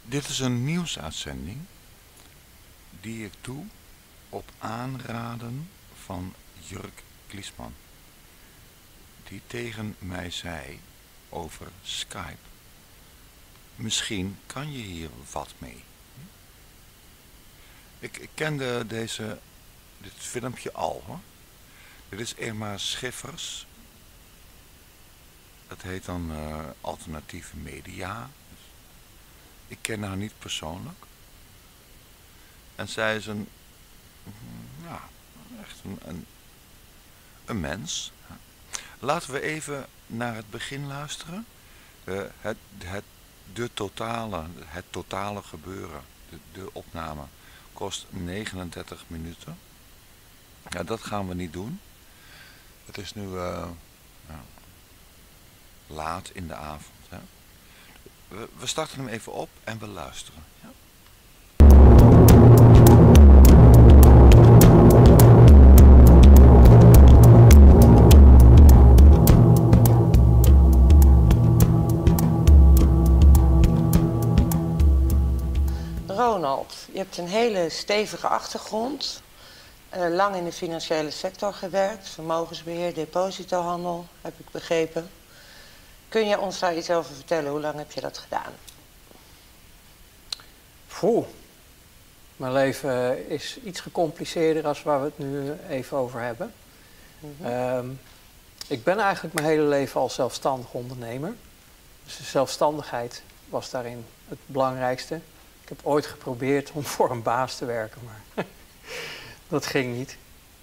Dit is een nieuwsuitzending die ik doe op aanraden van Jurk Kliesman, die tegen mij zei over Skype. Misschien kan je hier wat mee. Ik kende dit filmpje al, hoor. Dit is Irma Schiffers. Het heet dan alternatieve media. Ik ken haar niet persoonlijk. En zij is ja, echt een mens. Laten we even naar het begin luisteren. Het totale gebeuren, de opname, kost 39 minuten. Ja, dat gaan we niet doen. Het is nu laat in de avond. Hè. We starten hem even op en we luisteren. Ja. Ronald, je hebt een hele stevige achtergrond. Lang in de financiële sector gewerkt. Vermogensbeheer, depositohandel, heb ik begrepen. Kun je ons daar iets over vertellen? Hoe lang heb je dat gedaan? Mijn leven is iets gecompliceerder dan waar we het nu even over hebben. Ik ben eigenlijk mijn hele leven al zelfstandig ondernemer. Dus de zelfstandigheid was daarin het belangrijkste. Ik heb ooit geprobeerd om voor een baas te werken, maar dat ging niet.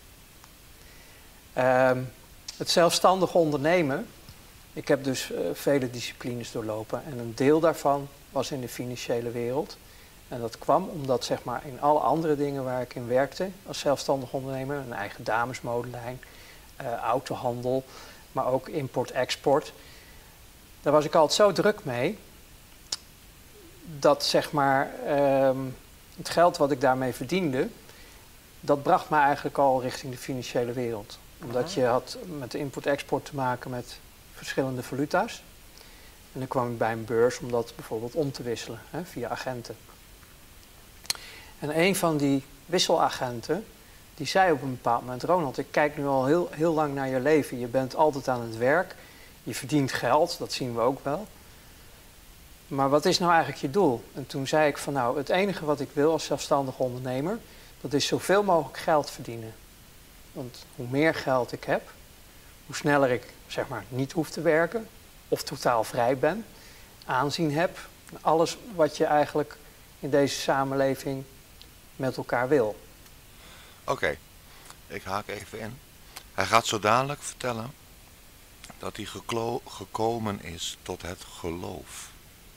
Het zelfstandig ondernemen, ik heb dus vele disciplines doorlopen en een deel daarvan was in de financiële wereld. En dat kwam omdat zeg maar in alle andere dingen waar ik in werkte als zelfstandig ondernemer, een eigen damesmodelijn, autohandel, maar ook import-export. Daar was ik altijd zo druk mee dat zeg maar het geld wat ik daarmee verdiende, dat bracht mij eigenlijk al richting de financiële wereld. Omdat je had met de import-export te maken met verschillende valuta's. En dan kwam ik bij een beurs om dat bijvoorbeeld om te wisselen, via agenten. En een van die wisselagenten, die zei op een bepaald moment: Ronald, ik kijk nu al heel lang naar je leven. Je bent altijd aan het werk, je verdient geld, dat zien we ook wel. Maar wat is nou eigenlijk je doel? En toen zei ik van nou, het enige wat ik wil als zelfstandig ondernemer, dat is zoveel mogelijk geld verdienen. Want hoe meer geld ik heb, hoe sneller ik zeg maar niet hoef te werken of totaal vrij ben, aanzien heb, alles wat je eigenlijk in deze samenleving met elkaar wil. Oké, ik haak even in. Hij gaat zo dadelijk vertellen dat hij gekomen is tot het geloof.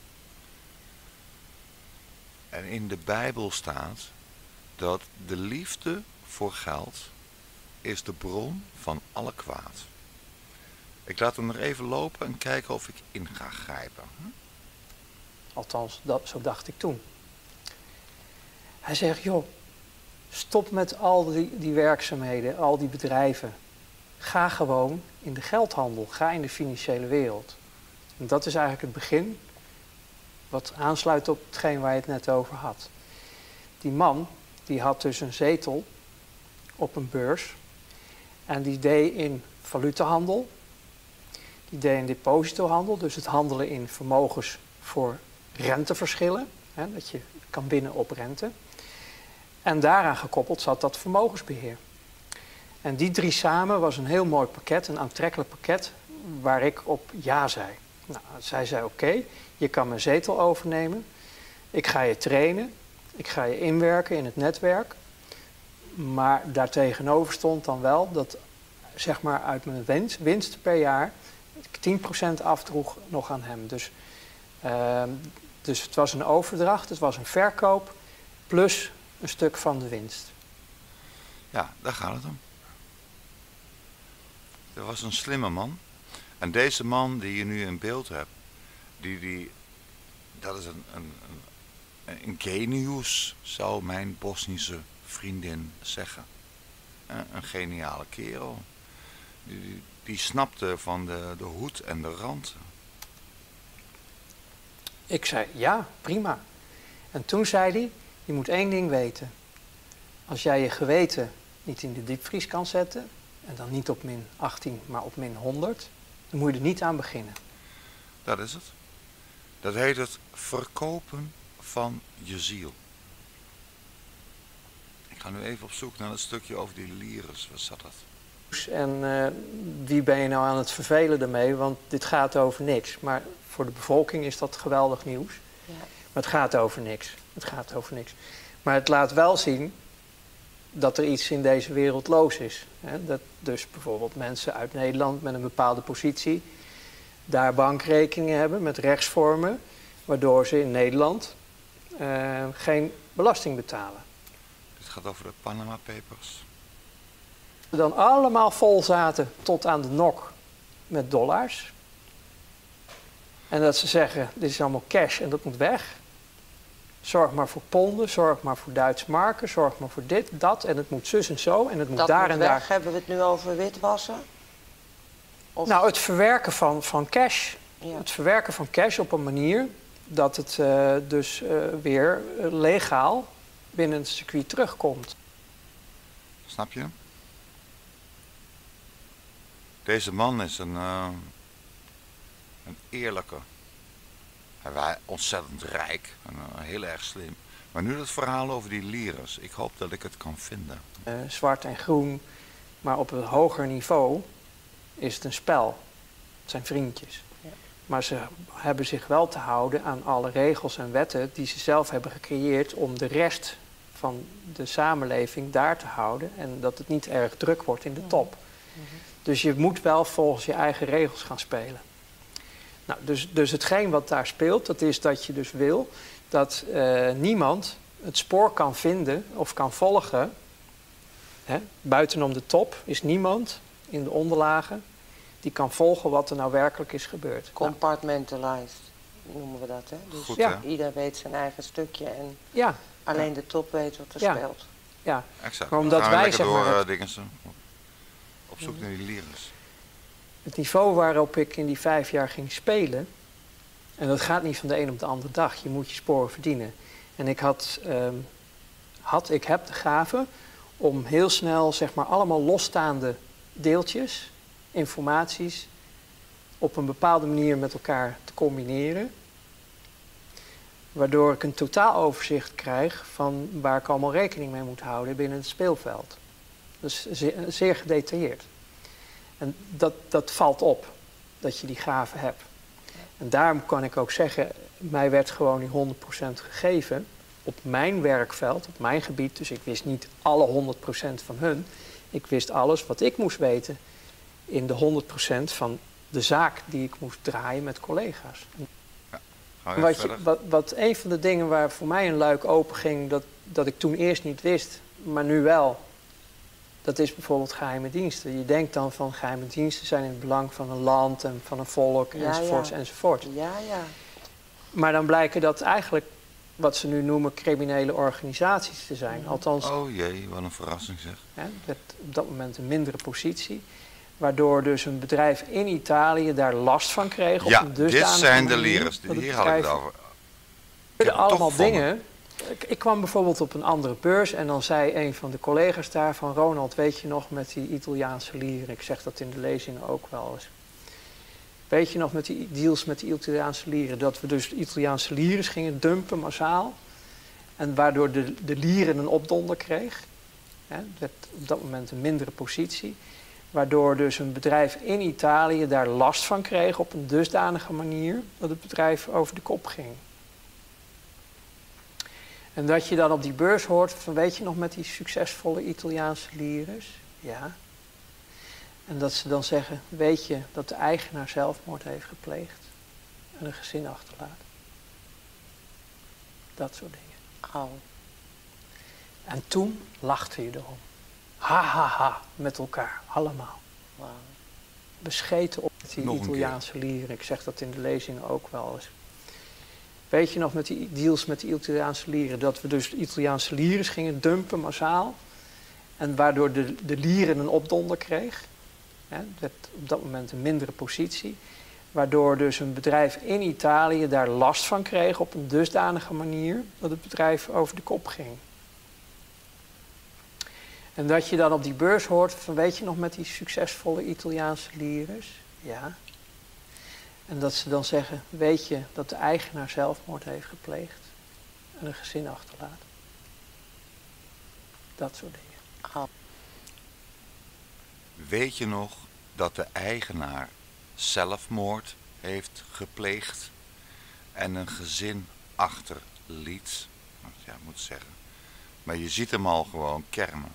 En in de Bijbel staat dat de liefde voor geld is de bron van alle kwaad. Ik laat hem nog even lopen en kijken of ik in ga grijpen. Althans, zo dacht ik toen. Hij zegt, joh, stop met al die werkzaamheden, al die bedrijven. Ga gewoon in de geldhandel, ga in de financiële wereld. En dat is eigenlijk het begin, wat aansluit op hetgeen waar je het net over had. Die man, die had dus een zetel op een beurs. En die deed in valutahandel. Die deed in depositohandel, dus het handelen in vermogens voor renteverschillen. Hè, dat je kan winnen op rente. En daaraan gekoppeld zat dat vermogensbeheer. En die drie samen was een heel mooi pakket, een aantrekkelijk pakket, waar ik op ja zei. Nou, zij zei oké, je kan mijn zetel overnemen. Ik ga je trainen. Ik ga je inwerken in het netwerk. Maar daartegenover stond dan wel dat zeg maar uit mijn winst per jaar 10% afdroeg nog aan hem. Dus het was een overdracht, het was een verkoop plus een stuk van de winst. Ja, daar gaat het om. Er was een slimme man. En deze man die je nu in beeld hebt, dat is een genius, zou mijn Bosnische vriendin zeggen. Een geniale kerel. Die snapte van de hoed en de rand. Ik zei, ja, prima. En toen zei hij, je moet één ding weten. Als jij je geweten niet in de diepvries kan zetten, en dan niet op min 18, maar op min 100, dan moet je er niet aan beginnen. Dat is het. Dat heet het verkopen van je ziel. Ik ga nu even op zoek naar het stukje over die lyres. Wat zat dat? En wie ben je nou aan het vervelen ermee? Want dit gaat over niks. Maar voor de bevolking is dat geweldig nieuws. Ja. Maar het gaat over niks. Het gaat over niks. Maar het laat wel zien dat er iets in deze wereld los is. Hè? Dat dus bijvoorbeeld mensen uit Nederland met een bepaalde positie daar bankrekeningen hebben met rechtsvormen, waardoor ze in Nederland geen belasting betalen. Dit gaat over de Panama Papers. Dan allemaal vol zaten tot aan de nok met dollars. En dat ze zeggen, dit is allemaal cash en dat moet weg. Zorg maar voor ponden, zorg maar voor Duitse marken, zorg maar voor dit, dat en het moet zus en zo en het moet Dat daar moet en weg. daar. Hebben we het nu over witwassen? Of... Nou, het verwerken van cash. Ja. Het verwerken van cash op een manier dat het weer legaal binnen het circuit terugkomt. Snap je? Deze man is een eerlijke. Hij was ontzettend rijk en heel erg slim. Maar nu het verhaal over die lyres. Ik hoop dat ik het kan vinden. Zwart en groen, maar op een hoger niveau is het een spel. Het zijn vriendjes. Ja. Maar ze hebben zich wel te houden aan alle regels en wetten die ze zelf hebben gecreëerd om de rest van de samenleving daar te houden en dat het niet erg druk wordt in de top. Dus je moet wel volgens je eigen regels gaan spelen. Nou, dus hetgeen wat daar speelt, dat is dat je dus wil dat niemand het spoor kan vinden of kan volgen. Hè? Buitenom de top is niemand in de onderlagen die kan volgen wat er nou werkelijk is gebeurd. Compartmentalized noemen we dat, hè? Dus Goed, ja. hè? ieder weet zijn eigen stukje en Ja, alleen de top weet wat er Ja. speelt. ja. Exact. Maar omdat Dan gaan we wij, lekker zeg maar, door, het- dingensen. Op zoek naar die lyres. Het niveau waarop ik in die 5 jaar ging spelen, en dat gaat niet van de een op de andere dag, je moet je sporen verdienen. En ik heb de gave om heel snel, zeg maar, allemaal losstaande deeltjes, informaties, op een bepaalde manier met elkaar te combineren. Waardoor ik een totaaloverzicht krijg van waar ik allemaal rekening mee moet houden binnen het speelveld. Dus zeer gedetailleerd. En dat valt op, dat je die gave hebt. En daarom kan ik ook zeggen, mij werd gewoon die 100% gegeven op mijn werkveld, op mijn gebied. Dus ik wist niet alle 100% van hun. Ik wist alles wat ik moest weten in de 100% van de zaak die ik moest draaien met collega's. Gaan we even verder? Wat een van de dingen waar voor mij een luik open ging, dat ik toen eerst niet wist, maar nu wel. Dat is bijvoorbeeld geheime diensten. Je denkt dan van geheime diensten zijn in het belang van een land en van een volk, Ja, enzovoorts, ja. enzovoort. Ja, ja. Maar dan blijken dat eigenlijk wat ze nu noemen criminele organisaties te zijn. Althans, Oh jee, wat een verrassing zeg. hè, met op dat moment een mindere positie. Waardoor dus een bedrijf in Italië daar last van kreeg. Ja, op een dit dusdanige zijn de manier lyres. dat het Hier had ik het bedrijf over. gebeurden heb het toch allemaal gevonden. dingen. Ik kwam bijvoorbeeld op een andere beurs en dan zei een van de collega's daar van Ronald, weet je nog met die Italiaanse lieren? Ik zeg dat in de lezingen ook wel eens. Weet je nog met die deals met die Italiaanse lieren? Dat we dus de Italiaanse lieren gingen dumpen massaal. En waardoor de lieren een opdonder kreeg. Hè, werd op dat moment een mindere positie. Waardoor dus een bedrijf in Italië daar last van kreeg op een dusdanige manier dat het bedrijf over de kop ging. En dat je dan op die beurs hoort van, weet je nog met die succesvolle Italiaanse lyres? Ja. En dat ze dan zeggen, weet je dat de eigenaar zelfmoord heeft gepleegd en een gezin achterlaat. Dat soort dingen. Au. En toen lachte je erom. Ha, ha, ha, met elkaar, allemaal. Wauw. Bescheten op die Nog een Italiaanse lieren. Ik zeg dat in de lezingen ook wel eens. Weet je nog met die deals met die Italiaanse lieren, dat we dus de Italiaanse lieren gingen dumpen massaal. En waardoor de lieren een opdonder kreeg. Hè, werd op dat moment een mindere positie. Waardoor dus een bedrijf in Italië daar last van kreeg op een dusdanige manier dat het bedrijf over de kop ging. En dat je dan op die beurs hoort van, weet je nog, met die succesvolle Italiaanse lires? Ja. En dat ze dan zeggen, weet je dat de eigenaar zelfmoord heeft gepleegd en een gezin achterlaat? Dat soort dingen. Weet je nog dat de eigenaar zelfmoord heeft gepleegd en een gezin achterliet? Ja, ik moet zeggen. Maar je ziet hem al gewoon kermen.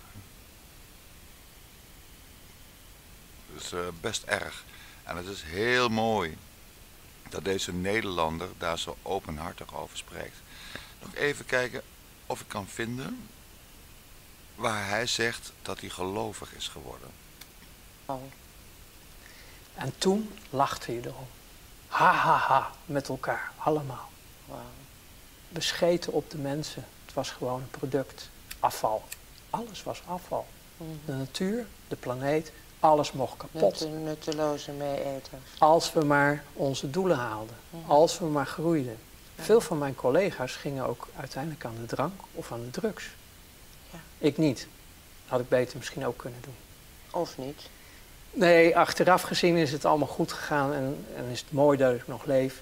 Dat is best erg. En het is heel mooi dat deze Nederlander daar zo openhartig over spreekt. Nog even kijken of ik kan vinden waar hij zegt dat hij gelovig is geworden. Oh. En toen lachte je erom. Ha, ha, ha, met elkaar, allemaal. Wow. Bescheten op de mensen. Het was gewoon een product. Afval. Alles was afval. De natuur, de planeet, alles mocht kapot. Nutteloze mee-eters. Als we maar onze doelen haalden. Als we maar groeiden. Veel van mijn collega's gingen ook uiteindelijk aan de drank of aan de drugs. Ja. Ik niet. Had ik beter misschien ook kunnen doen. Of niet? Nee, achteraf gezien is het allemaal goed gegaan en is het mooi dat ik nog leef.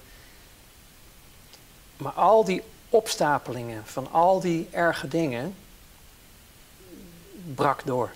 Maar al die opstapelingen van al die erge dingen brak door.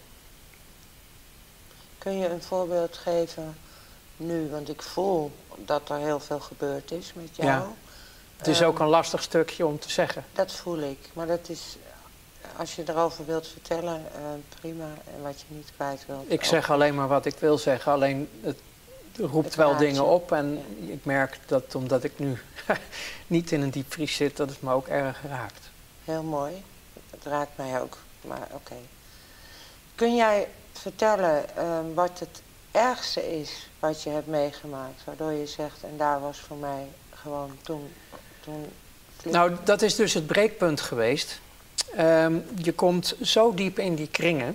Kun je een voorbeeld geven nu? Want ik voel dat er heel veel gebeurd is met jou. Ja. Het is ook een lastig stukje om te zeggen. Dat voel ik. Maar dat is, als je erover wilt vertellen, prima. En wat je niet kwijt wilt. Ik zeg alleen maar wat ik wil zeggen. Alleen het roept Het wel raakt je. dingen op. En ik merk dat omdat ik nu niet in een diepvries zit, dat het me ook erg raakt. Heel mooi. Het raakt mij ook. Maar oké. Kun jij vertellen wat het ergste is wat je hebt meegemaakt? Waardoor je zegt, en daar was voor mij gewoon toen Nou, dat is dus het breekpunt geweest. Je komt zo diep in die kringen.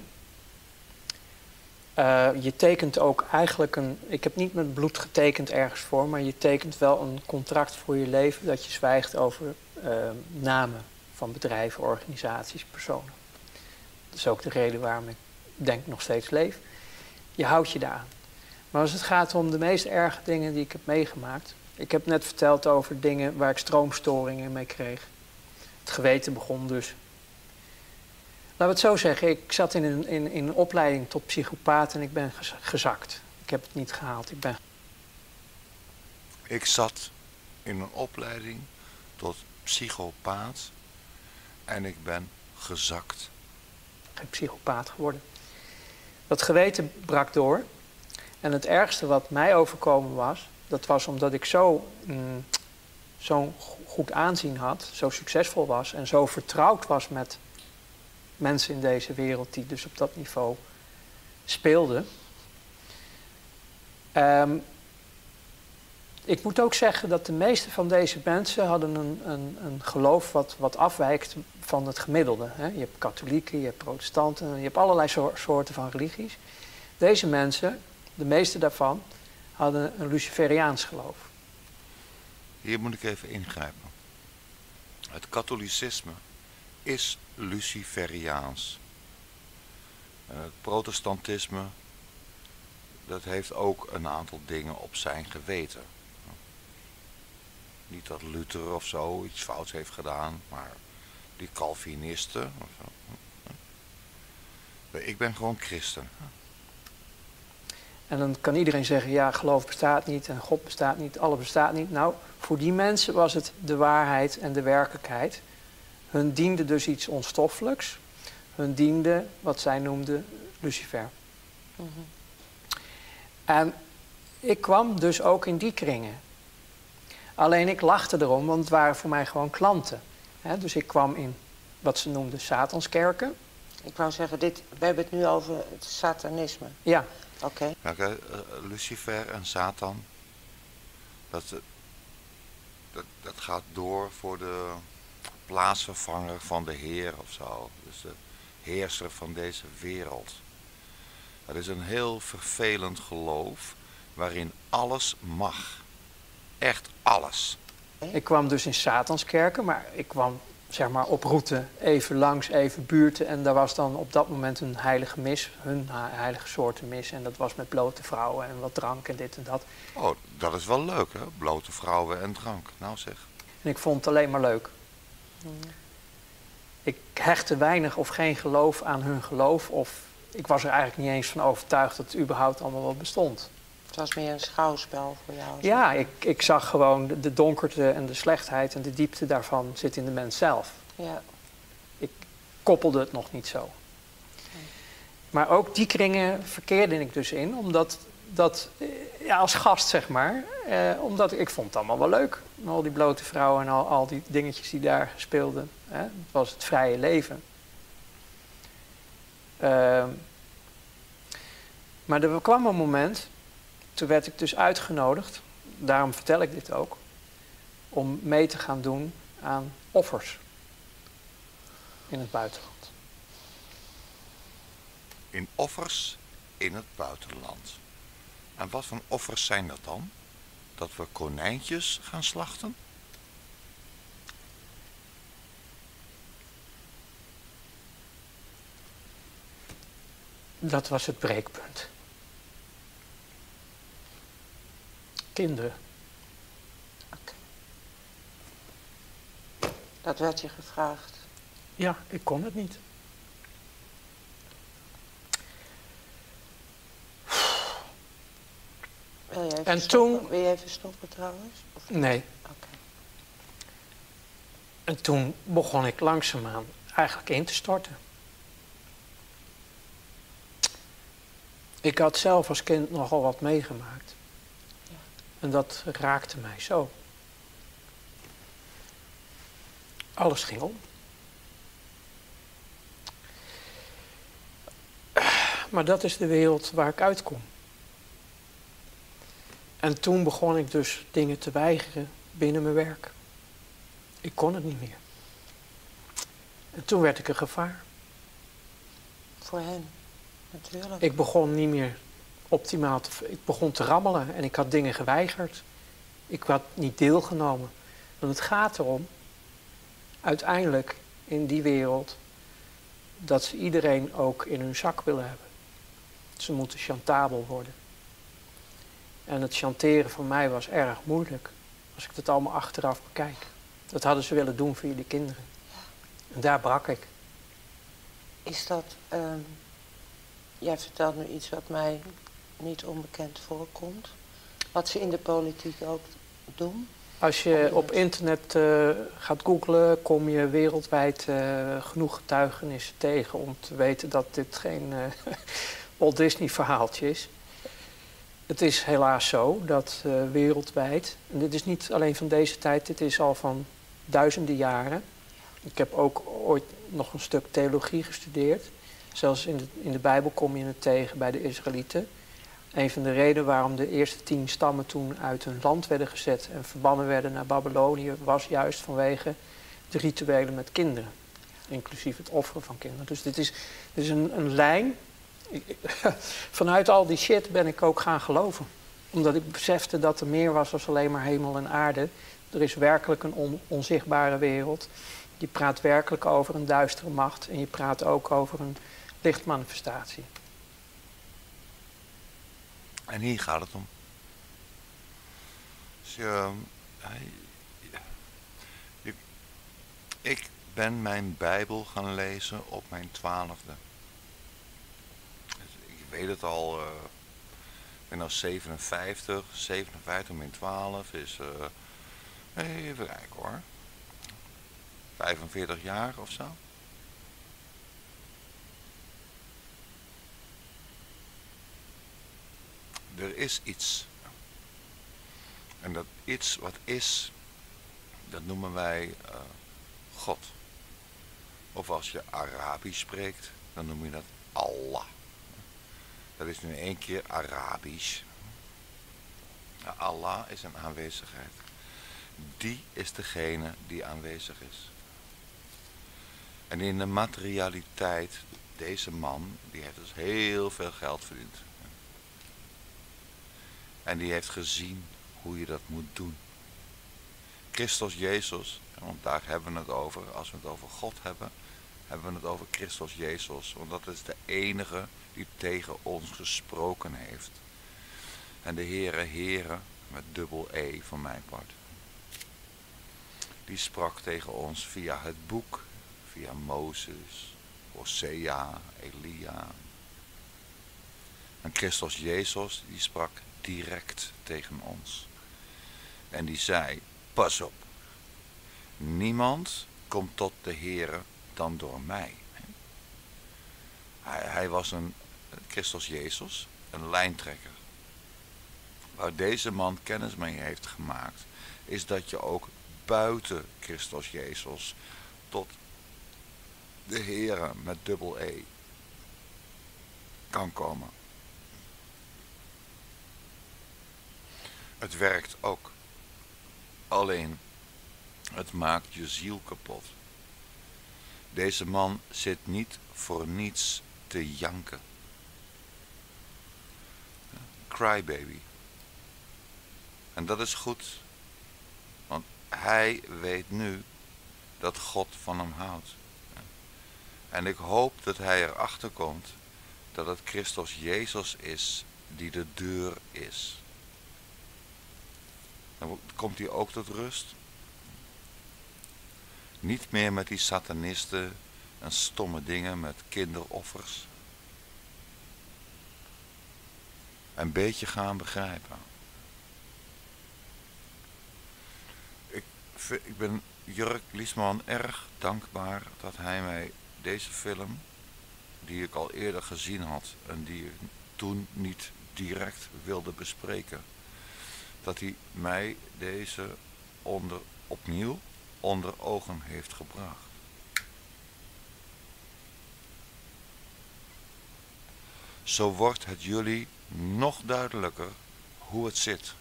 Je tekent ook eigenlijk ik heb niet met bloed getekend ergens voor, maar je tekent wel een contract voor je leven dat je zwijgt over namen van bedrijven, organisaties, personen. Dat is ook de reden waarom ik denk nog steeds leef. Je houdt je daaraan. Maar als het gaat om de meest erge dingen die ik heb meegemaakt. Ik heb net verteld over dingen waar ik stroomstoringen mee kreeg. Het geweten begon dus. Laten we het zo zeggen, ik zat in een opleiding tot psychopaat en ik ben gezakt. Ik heb het niet gehaald. Ik zat in een opleiding tot psychopaat en ik ben gezakt. Geen psychopaat geworden. Dat geweten brak door. En het ergste wat mij overkomen was, dat was omdat ik zo'n goed aanzien had, zo succesvol was en zo vertrouwd was met mensen in deze wereld die dus op dat niveau speelden. Ik moet ook zeggen dat de meeste van deze mensen hadden een geloof wat afwijkt van het gemiddelde. Hè? Je hebt katholieken, je hebt protestanten, je hebt allerlei soorten van religies. Deze mensen, de meeste daarvan, hadden een Luciferiaans geloof. Hier moet ik even ingrijpen. Het katholicisme is Luciferiaans. En het protestantisme, dat heeft ook een aantal dingen op zijn geweten. Niet dat Luther of zo iets fouts heeft gedaan, maar die Calvinisten. Ik ben gewoon christen. En dan kan iedereen zeggen, ja, geloof bestaat niet en God bestaat niet, alles bestaat niet. Nou, voor die mensen was het de waarheid en de werkelijkheid. Hun diende dus iets onstoffelijks. Hun diende wat zij noemden Lucifer. En ik kwam dus ook in die kringen. Alleen ik lachte erom, want het waren voor mij gewoon klanten. Dus ik kwam in wat ze noemden Satanskerken. Ik wou zeggen, we hebben het nu over het satanisme. Ja. Oké. Ja, Lucifer en Satan, dat gaat door voor de plaatsvervanger van de Heer of zo. Dus de heerser van deze wereld. Het is een heel vervelend geloof waarin alles mag. echt alles. Ik kwam dus in Satanskerken, maar ik kwam zeg maar op route even langs, even buurten. En daar was dan op dat moment een heilige mis, hun heilige soorten mis. En dat was met blote vrouwen en wat drank en dit en dat. Oh, dat is wel leuk, hè? Blote vrouwen en drank. Nou zeg. En ik vond het alleen maar leuk. Ik hechtte weinig of geen geloof aan hun geloof. Of ik was er eigenlijk niet eens van overtuigd dat het überhaupt allemaal wel bestond. Het was meer een schouwspel voor jou. Ja, ik zag gewoon de donkerte en de slechtheid en de diepte daarvan zit in de mens zelf. Ja. Ik koppelde het nog niet zo. Maar ook die kringen verkeerde ik dus in, omdat ja, als gast zeg maar, omdat ik vond het allemaal wel leuk. Al die blote vrouwen en al die dingetjes die daar speelden. Hè. Het was het vrije leven. Maar er kwam een moment, toen werd ik dus uitgenodigd, daarom vertel ik dit ook, om mee te gaan doen aan offers in het buitenland. In offers in het buitenland. En wat voor offers zijn dat dan? Dat we konijntjes gaan slachten? Dat was het breekpunt. Kinderen. Oké. Dat werd je gevraagd. Ja, ik kon het niet. Wil je even stoppen trouwens? Of... Nee. Oké. En toen begon ik langzaamaan eigenlijk in te storten. Ik had zelf als kind nogal wat meegemaakt. Ja. En dat raakte mij zo. Alles ging om. Maar dat is de wereld waar ik uitkom. En toen begon ik dus dingen te weigeren binnen mijn werk. Ik kon het niet meer. En toen werd ik een gevaar. Voor hen, natuurlijk. Ik begon niet meer optimaal ik begon te rammelen en ik had dingen geweigerd. Ik had niet deelgenomen. Want het gaat erom, uiteindelijk in die wereld, dat ze iedereen ook in hun zak willen hebben. Ze moeten chantabel worden. En het chanteren voor mij was erg moeilijk, als ik het allemaal achteraf bekijk. Dat hadden ze willen doen voor jullie kinderen. En daar brak ik. Is dat... jij vertelt nu iets wat mij niet onbekend voorkomt. Wat ze in de politiek ook doen. Als je op internet gaat googlen, kom je wereldwijd genoeg getuigenissen tegen om te weten dat dit geen Walt Disney verhaaltje is. Het is helaas zo dat wereldwijd, en dit is niet alleen van deze tijd, dit is al van duizenden jaren. Ik heb ook ooit nog een stuk theologie gestudeerd. Zelfs in de Bijbel kom je het tegen bij de Israëlieten. Een van de redenen waarom de eerste 10 stammen toen uit hun land werden gezet en verbannen werden naar Babylonië, was juist vanwege de rituelen met kinderen. Inclusief het offeren van kinderen. Dus dit is een lijn. Vanuit al die shit ben ik ook gaan geloven. Omdat ik besefte dat er meer was dan alleen maar hemel en aarde. Er is werkelijk een onzichtbare wereld. Je praat werkelijk over een duistere macht. En je praat ook over een lichtmanifestatie. En hier gaat het om. Dus, ik ben mijn Bijbel gaan lezen op mijn 12e. Ik weet het al, ik ben nu 57 min 12 is, even kijken hoor, 45 jaar of zo. Er is iets. En dat iets wat is, dat noemen wij God. Of als je Arabisch spreekt, dan noem je dat Allah. Dat is nu 1 keer Arabisch. Allah is een aanwezigheid. Die is degene die aanwezig is. En in de materialiteit, deze man, die heeft dus heel veel geld verdiend. En die heeft gezien hoe je dat moet doen. Christus Jezus, want daar hebben we het over. Als we het over God hebben, hebben we het over Christus Jezus. Want dat is de enige die tegen ons gesproken heeft. En de Heere, met dubbel E van mijn part, die sprak tegen ons via het boek, via Mozes, Hosea, Elia. En Christus Jezus, die sprak direct tegen ons. En die zei, pas op, niemand komt tot de Heere dan door mij. Hij was Christus Jezus, een lijntrekker. Waar deze man kennis mee heeft gemaakt, is dat je ook buiten Christus Jezus tot de Heere met dubbel E kan komen. Het werkt ook. Alleen, het maakt je ziel kapot. Deze man zit niet voor niets te janken. Crybaby. En dat is goed. Want hij weet nu dat God van hem houdt. En ik hoop dat hij erachter komt dat het Christus Jezus is die de deur is. Dan komt hij ook tot rust. Niet meer met die satanisten en stomme dingen met kinderoffers. Een beetje gaan begrijpen. Ik ben Jörg Liesman erg dankbaar dat hij mij deze film, die ik al eerder gezien had en die ik toen niet direct wilde bespreken, dat hij mij deze opnieuw onder ogen heeft gebracht. Zo wordt het jullie nog duidelijker hoe het zit.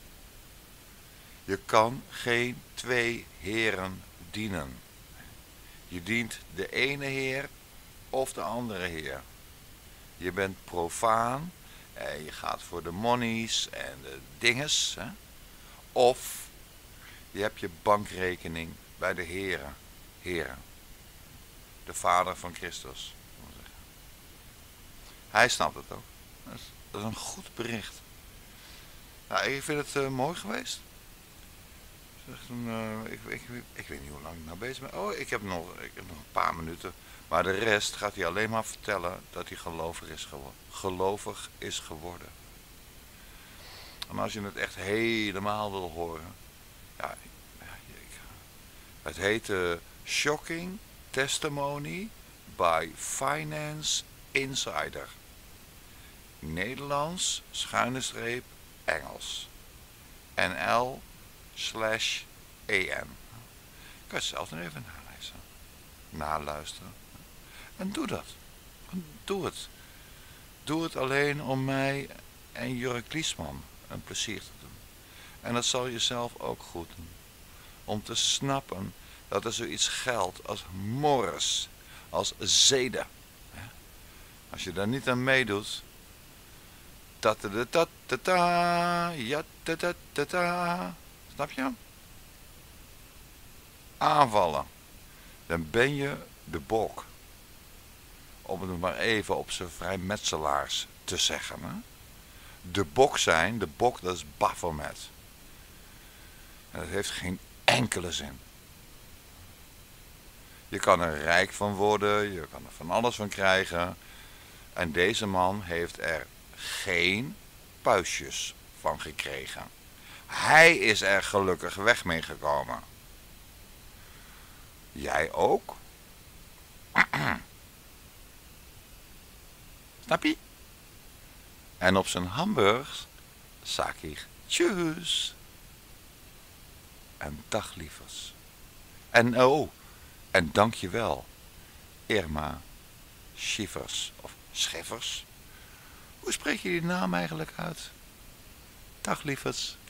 Je kan geen twee heren dienen. Je dient de ene heer of de andere heer. Je bent profaan en je gaat voor de monies en de dinges. Hè? Of je hebt je bankrekening bij de heren. De Vader van Christus. Hij snapt het ook. Dat is een goed bericht. Nou, ik vind het mooi geweest. Ik weet niet hoe lang ik nou bezig ben. Oh, ik heb nog een paar minuten. Maar de rest gaat hij alleen maar vertellen dat hij gelovig is geworden. En als je het echt helemaal wil horen. Ja, het heet Shocking Testimony by Finance Insider. Nederlands, Engels. NL/EN. Ik kan het zelf nog even naluisteren. En doe dat. Doe het. Doe het alleen om mij en Jörg Liesman een plezier te doen. En dat zal jezelf ook goed doen. Om te snappen dat er zoiets geldt als mores, als zeden. Als je daar niet aan meedoet, snap je? Aanvallen. Dan ben je de bok. Om het maar even op zijn vrijmetselaars te zeggen. Hè? De bok dat is Baphomet. En dat heeft geen enkele zin. Je kan er rijk van worden, je kan er van alles van krijgen. En deze man heeft er geen puistjes van gekregen. Hij is er gelukkig weg mee gekomen. Jij ook? Snap je? En op zijn hamburgers zag ik tjus. En dag lievers. En dankjewel, Irma Schiffers of Scheffers. Hoe spreek je die naam eigenlijk uit? Dag lievers.